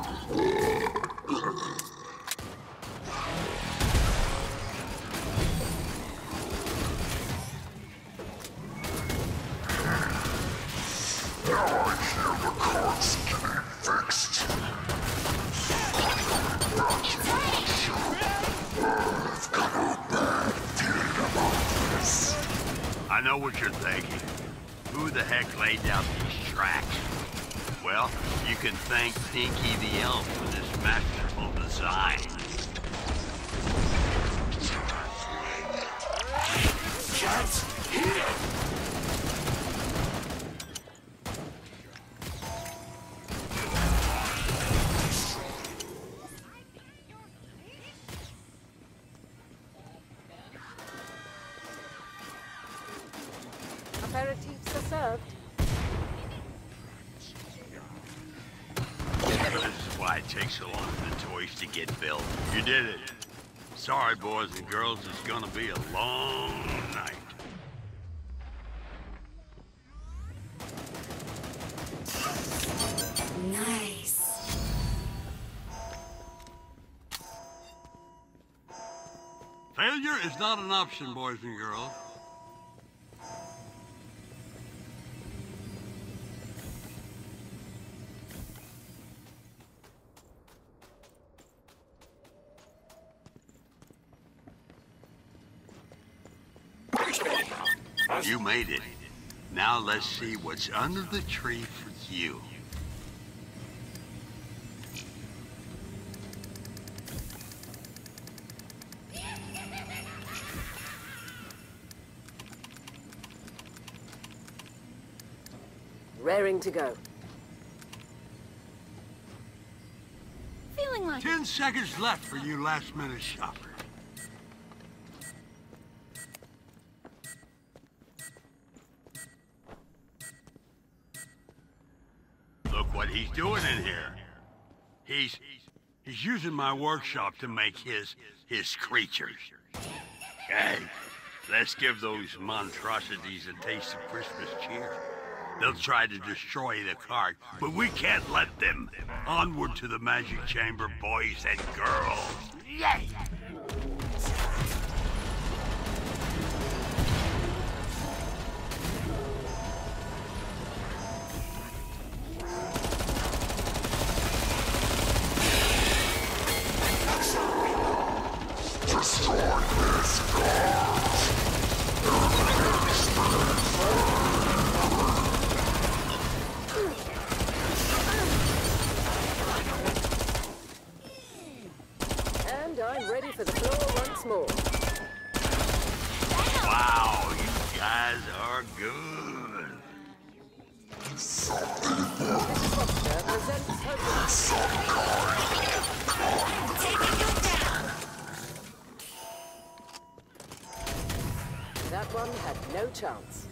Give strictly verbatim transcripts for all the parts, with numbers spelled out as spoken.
I know what you're thinking. Who the heck laid down these tracks? Well, you can thank Pinky the Elf for this masterful design. Cats, here! Aperitifs are served. This is why it takes so long for the toys to get built. You did it. Sorry, boys and girls, it's gonna be a long night. Nice. Failure is not an option, boys and girls. You made it. Now let's see what's under the tree for you. Raring to go. Feeling like Ten seconds left for you last-minute shoppers. Look what he's doing in here. He's he's using my workshop to make his his creatures. Hey, let's give those monstrosities a taste of Christmas cheer. They'll try to destroy the cart, but we can't let them. Onward to the magic chamber, boys and girls. Yay! And I'm ready for the floor once more. Wow, you guys are good. Foster presents taking you down. That one had no chance.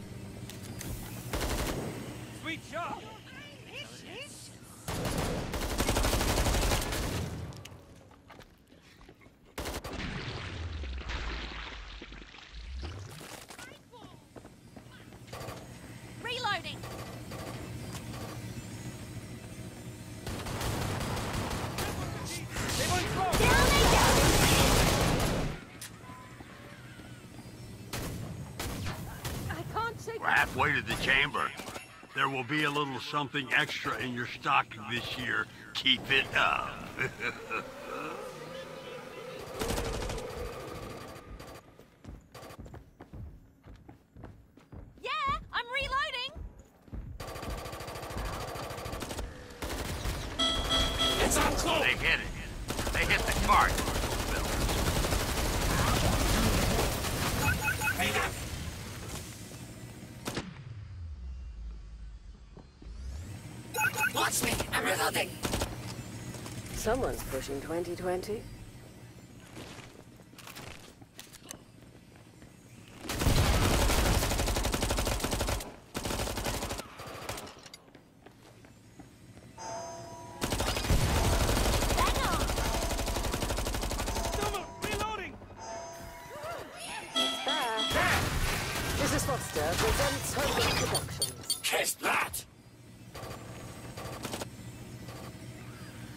Sweet shot! Reloading. Down they go. I can't take We're halfway to the chamber. There will be a little something extra in your stocking this year. Keep it up. Yeah, I'm reloading. It's on close! They hit it. They hit the cart. Watch me! I'm reloading! Someone's pushing twenty twenty. Hang on. Reloading! There. Missus Foster presents her Productions. Kiss that!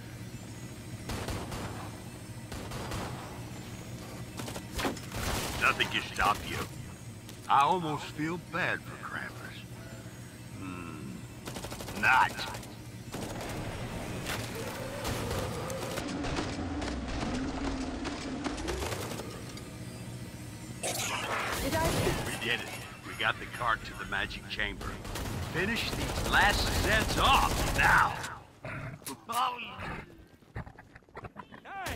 can stop you. I almost feel bad for Krampus. Hmm. Not. Did I... We did it. We got the cart to the magic chamber. Finish these last Zeds off now. Hey!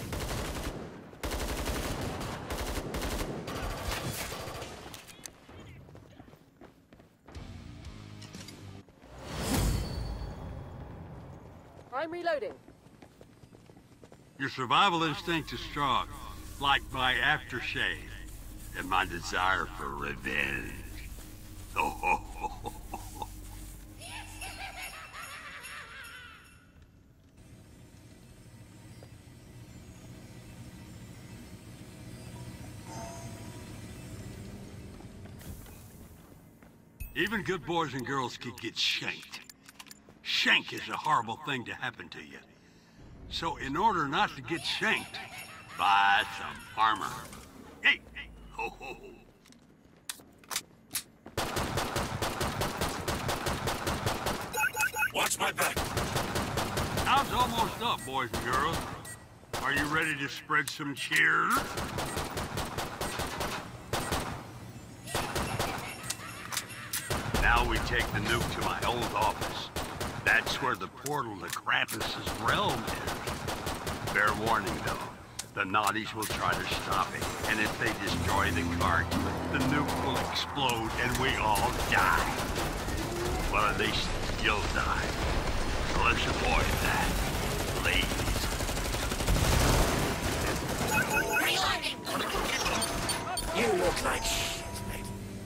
I'm reloading. Your survival instinct is strong, like my aftershave, and my desire for revenge. Oh, ho, ho, ho, ho. Even good boys and girls can get shanked. Shank is a horrible thing to happen to you. So in order not to get shanked, buy some armor. Hey, hey, ho, ho, ho. Watch my back! Time's almost up, boys and girls. Are you ready to spread some cheer? Now we take the nuke to my old office. That's where the portal to Krampus's realm is. Fair warning, though. The naughties will try to stop it, and if they destroy the cart, the nuke will explode and we all die. Well, at least you'll die. So let's avoid that, please. You look like shit, mate.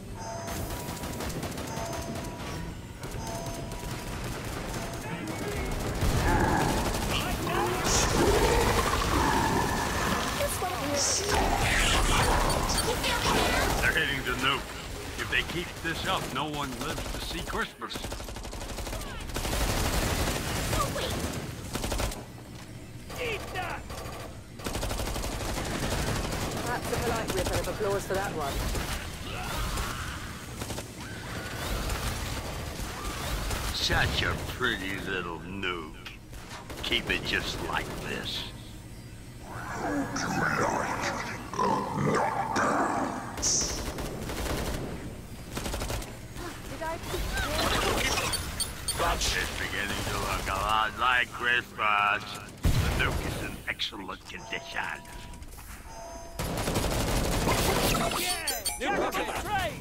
They're hitting the nuke. If they keep this up, no one lives to see Christmas. Oh, wait. Eat that! Perhaps a polite ripper of applause for that one. Such a pretty little nuke. Keep it just like this. Did I... It's beginning to look a lot like Christmas. The nuke is in excellent condition. Yeah! New rocket train!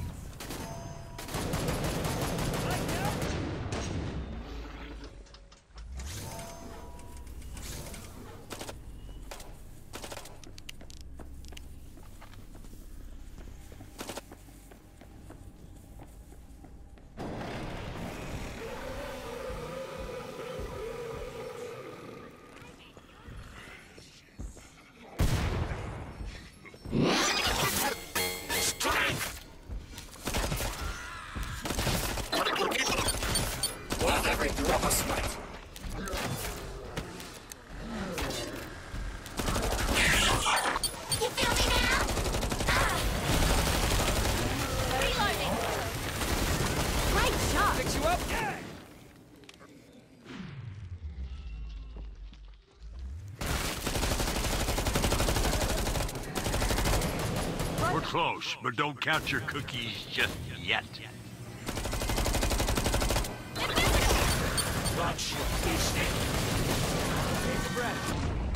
Worth every drop of sweat. You feel me now? Ah. Reloading. Great shot. Fix you up? Yeah! We're close, but don't count your cookies just yet. Watch your beastie. Take a breath.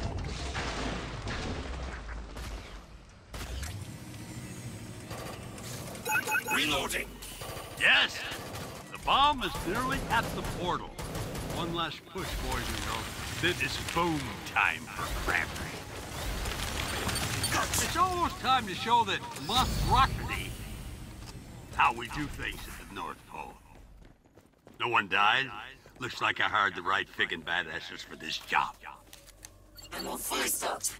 Reloading. Yes! The bomb is nearly at the portal. One last push, boys and girls. Then it's boom time for Krampus. It's almost time to show that monstrosity how we do things at the North Pole. No one died? Looks like I hired the right friggin' badasses for this job. I'm all fully stocked.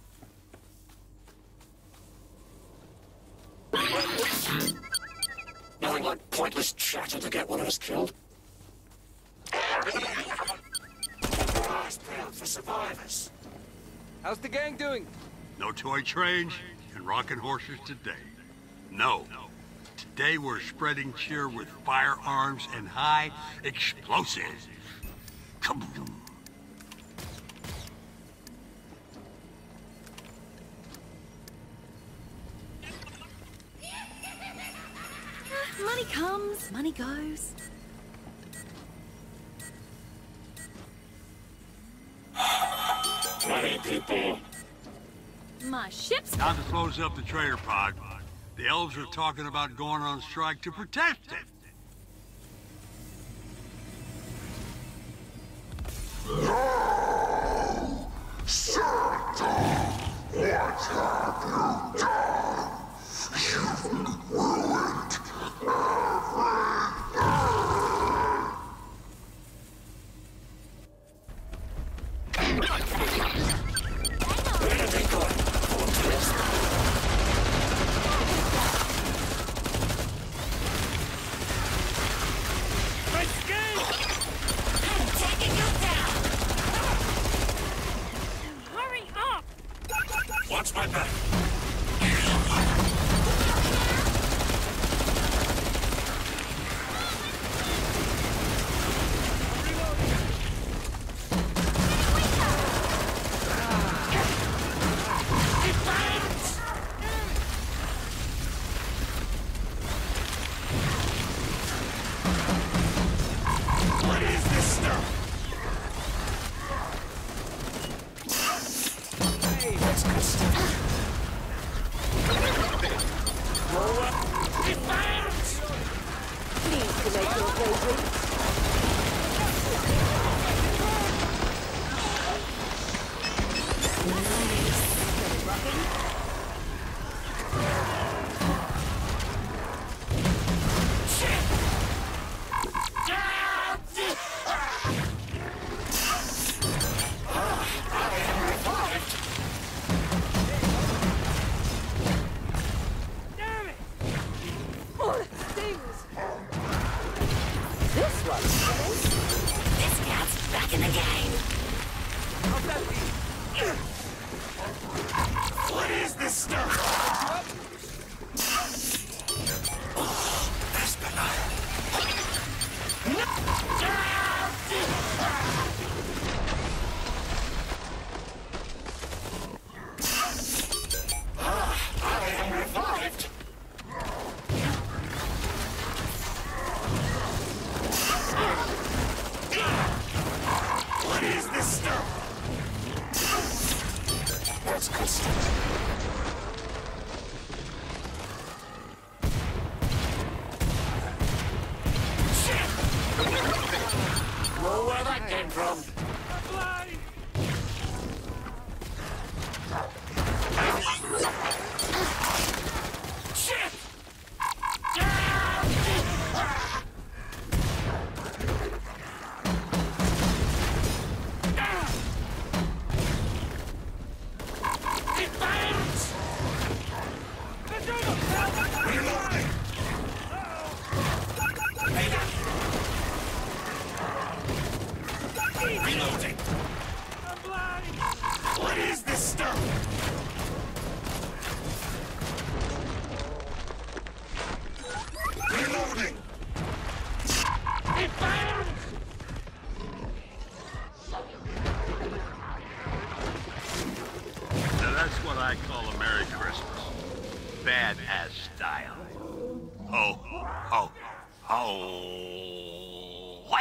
Nothing like pointless chatter to get one of us killed. Keep your eyes peeled for survivors. How's the gang doing? No toy trains and rocking horses today. No. Today we're spreading cheer with firearms and high explosives. Kaboom! Money comes, money goes. Money, people. My ship's Time to close up the trader pod. The elves are talking about going on strike to protect it. No! Santa! What have you done? You've ruined Where are they going? Fortress? I'm taking you down. Hurry up! Watch my back. What is this stuff? That's good stuff. Defiance! Pleased to make your acquaintance. Damn it! Oh, it stings! This one's This cat's back in the game. What is this stuff? Oh, that's benign. Ah, I am revived. What is this stuff? That's good stuff. Know where that came from? Blind! Shit! Defiance! It's over! Reloading! Reloading! I'm blind! What is this stuff? Reloading! Defiance! Now that's what I call a Merry Christmas. Badass style. Ho, ho, ho. What?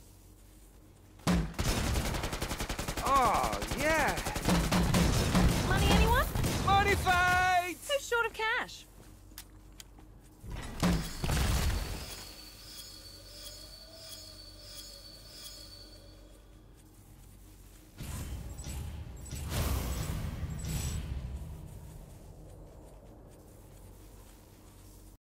Oh, yeah. Money, anyone? Money fight! Who's short of cash?